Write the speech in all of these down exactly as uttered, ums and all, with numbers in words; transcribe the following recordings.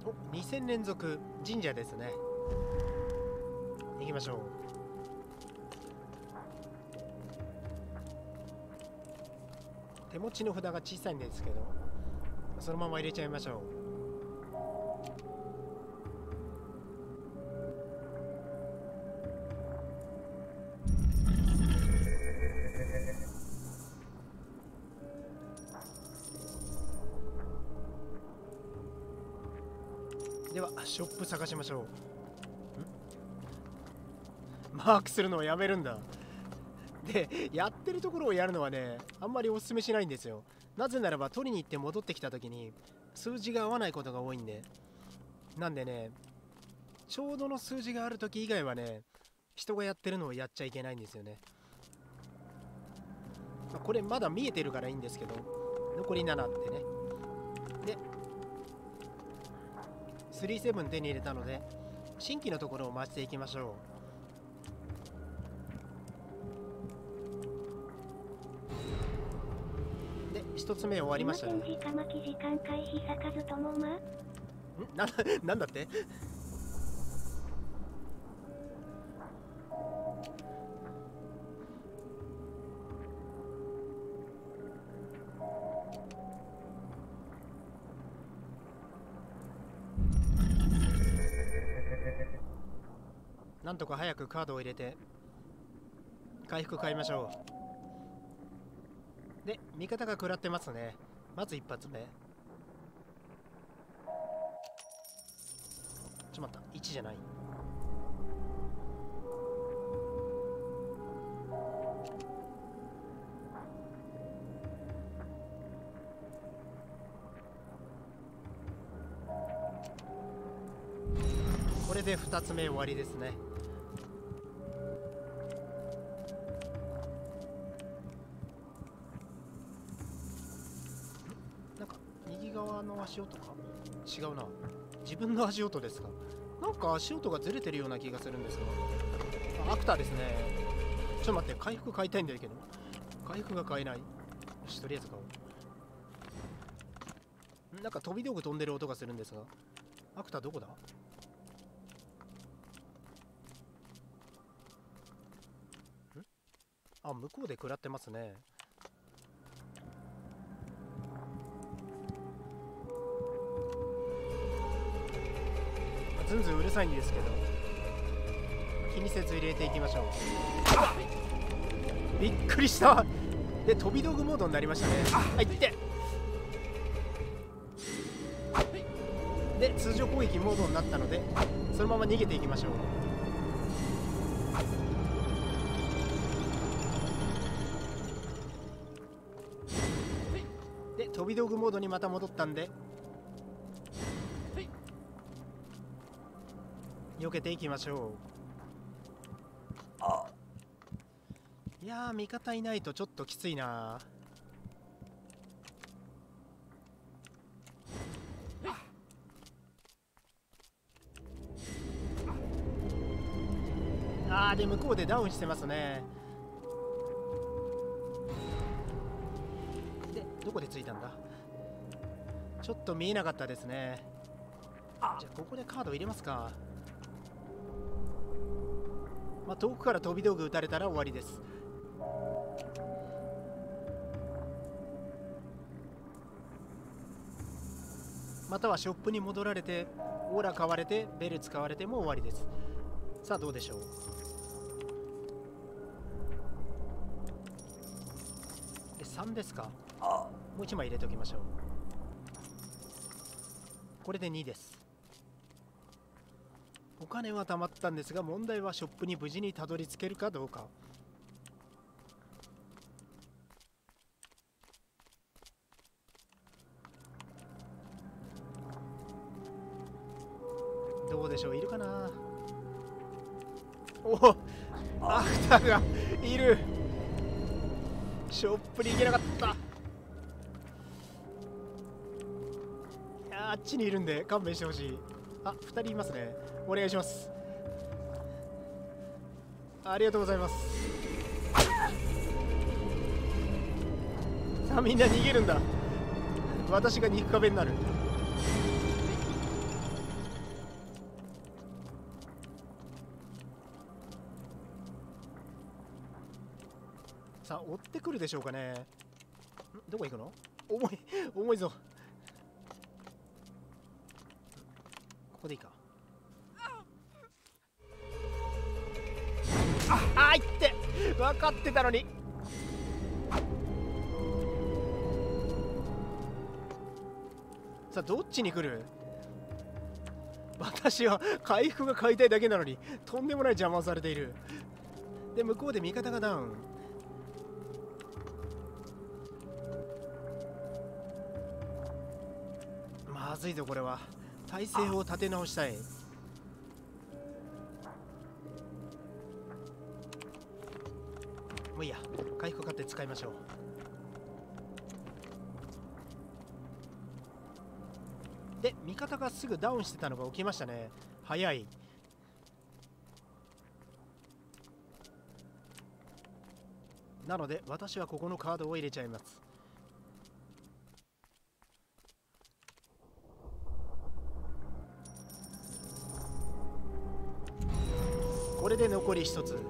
お、にせん連続神社ですね。行きましょう。手持ちの札が小さいんですけど、そのまま入れちゃいましょう。ではショップ探しましょう。マークするのをやめるんだ。で、やってるところをやるのはね、あんまりおすすめしないんですよ。なぜならば取りに行って戻ってきた時に数字が合わないことが多いんで。なんでね、ちょうどの数字がある時以外はね、人がやってるのをやっちゃいけないんですよね。まあ、これまだ見えてるからいいんですけど、残りななってね。でさんじゅうなな手に入れたので、新規のところを回していきましょう。で、一つ目終わりましたね。 時間巻き時間回避咲かずともま。んな、なんだってなんとか早くカードを入れて回復買いましょう。で、味方が食らってますね。まず一発目。ちょっと待った、いちじゃない。これでふたつめ終わりですね。なんか右側の足音か違うな。自分の足音ですか。なんか足音がずれてるような気がするんですが、アクターですね。ちょっと待って、回復買いたいんだけど回復が買えない。よし、とりあえず買おう。なんか飛び道具飛んでる音がするんですが、アクターどこだ。あ、向こうで食らってますね。ずんずんうるさいんですけど、気にせず入れていきましょう。びっくりした。で、飛び道具モードになりましたね。あ、いって。で、通常攻撃モードになったので、そのまま逃げていきましょう。で、飛び道具モードにまた戻ったんで、避けていきましょう。いやー、味方いないとちょっときついな。あー、で向こうでダウンしてますね。で、どこで着いたんだ。ちょっと見えなかったですね。じゃあここでカード入れますか。まあ、遠くから飛び道具撃たれたら終わりです。またはショップに戻られて、オーラ買われて、ベル使われても終わりです。さあどうでしょう。でさんですか。もういちまい入れておきましょう。これでにです。お金は貯まったんですが、問題はショップに無事にたどり着けるかどうか。どうでしょう、いるかな。おお、アフターがいる。ショップに行けなかった。いや、あっちにいるんで勘弁してほしい。あ、ふたりいますね。お願いします。ありがとうございます。さあみんな逃げるんだ。私が肉壁になる。 さあ追ってくるでしょうかね。んどこ行くの？重い重いぞ。ここでいいか。ああいって分かってたのに。さあどっちに来る？私は回復が買いたいだけなのにとんでもない邪魔をされている。で向こうで味方がダウン。まずいぞこれは。体勢を立て直したい。もういいや、回復買って使いましょう。で味方がすぐダウンしてたのが起きましたね。早い。なので私はここのカードを入れちゃいます。これで残り一つ。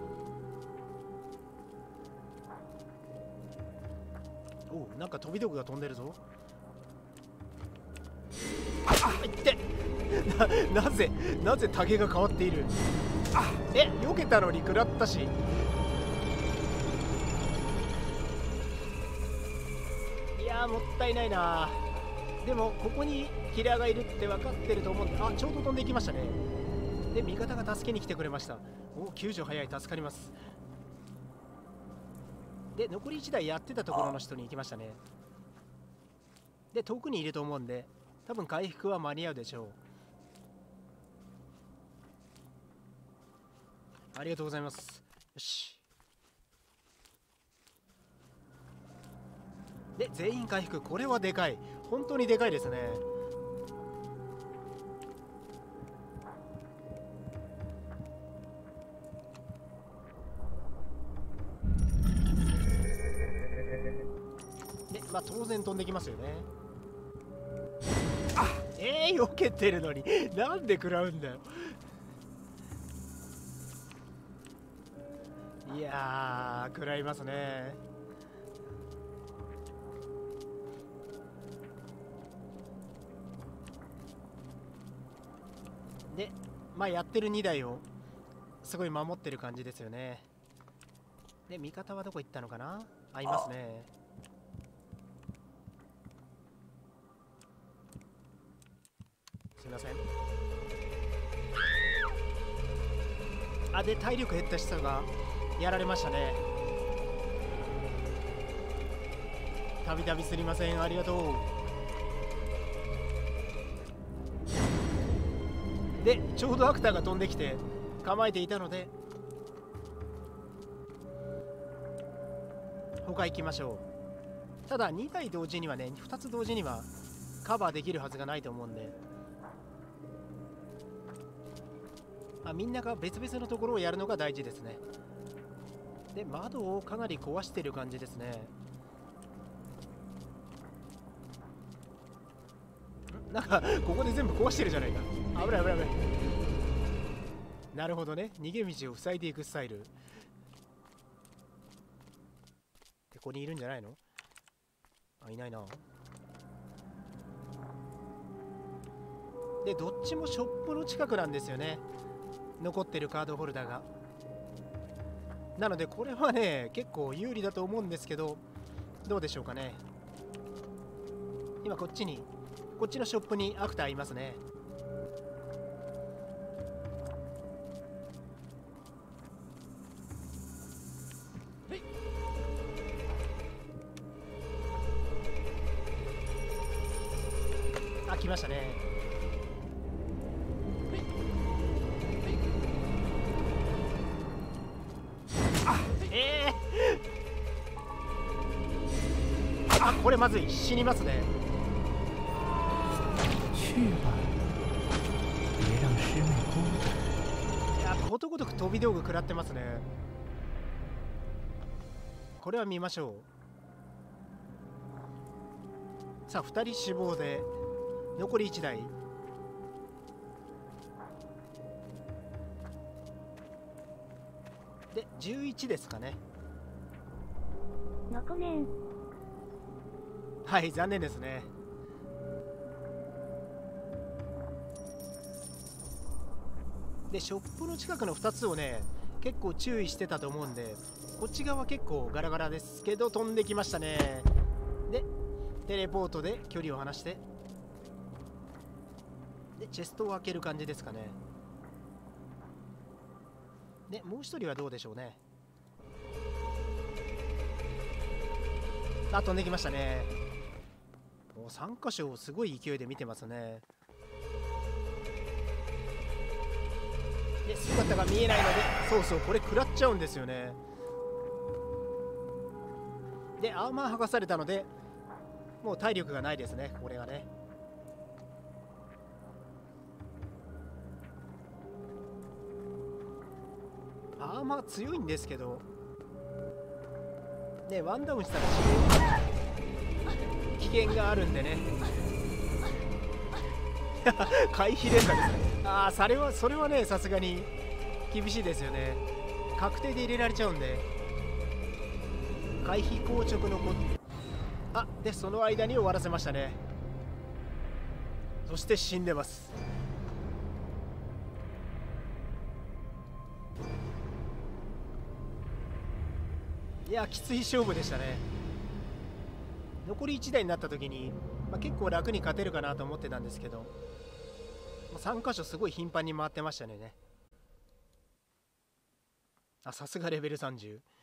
おう、なんか飛び道具が飛んでるぞ。あいってな、なぜなぜタゲが変わっている。あえ避けたのに食らったし。いやーもったいないな。でもここにキラーがいるって分かってると思うんで。あちょうど飛んでいきましたね。で味方が助けに来てくれました。お救助早い、助かります。で残りいちだいやってたところの人に行きましたね。で遠くにいると思うんで多分回復は間に合うでしょう。ありがとうございます。よし。で全員回復。これはでかい、本当にでかいですね。でまあ当然飛んできますよね。あえー、避けてるのになんで食らうんだよ。いやー食らいますね。でまあやってるにだいをすごい守ってる感じですよね。で味方はどこ行ったのかな。あいますね。すいません。あで体力減った人がやられましたね。たびたびすみません、ありがとう。でちょうどアクターが飛んできて構えていたので他行きましょう。ただにだい同時にはね、ふたつ同時にはカバーできるはずがないと思うんで、あみんなが別々のところをやるのが大事ですね。で窓をかなり壊してる感じですね。なんかここで全部壊してるじゃないか。危ない危ない危ない。なるほどね、逃げ道を塞いでいくスタイル。ここにいるんじゃないの。あいないな。でどっちもショップの近くなんですよね、残ってるカードホルダーが。なのでこれはね結構有利だと思うんですけど、どうでしょうかね。今こっちにこっちのショップにアクターいますね。あ来ましたね。あえー、あこれまずい、死にますね。いやことごとく飛び道具食らってますね。これは見ましょう。さあふたり死亡で残りいちだい。でじゅういちですかね。 のこねん。 はい、残念ですね。でショップの近くのふたつをね結構注意してたと思うんで、こっち側結構ガラガラですけど飛んできましたね。でテレポートで距離を離してでチェストを開ける感じですかね。でもう一人はどうでしょうね。あ、飛んできましたね。おさん箇所をすごい勢いで見てますね。で姿が見えないので、そうそう、これ食らっちゃうんですよね。でアーマー剥がされたのでもう体力がないですね、これがね。アーマー強いんですけどね、ワンダウンしたら危険があるんでね回避連打ですね。ああ、それはそれはね、さすがに厳しいですよね。確定で入れられちゃうんで。回避硬直のこあでその間に終わらせましたね。そして死んでます。いやきつい勝負でしたね。残りいちだいになった時に、まあ、結構楽に勝てるかなと思ってたんですけど、さん箇所すごい頻繁に回ってましたね。あ、さすがレベルさんじゅう。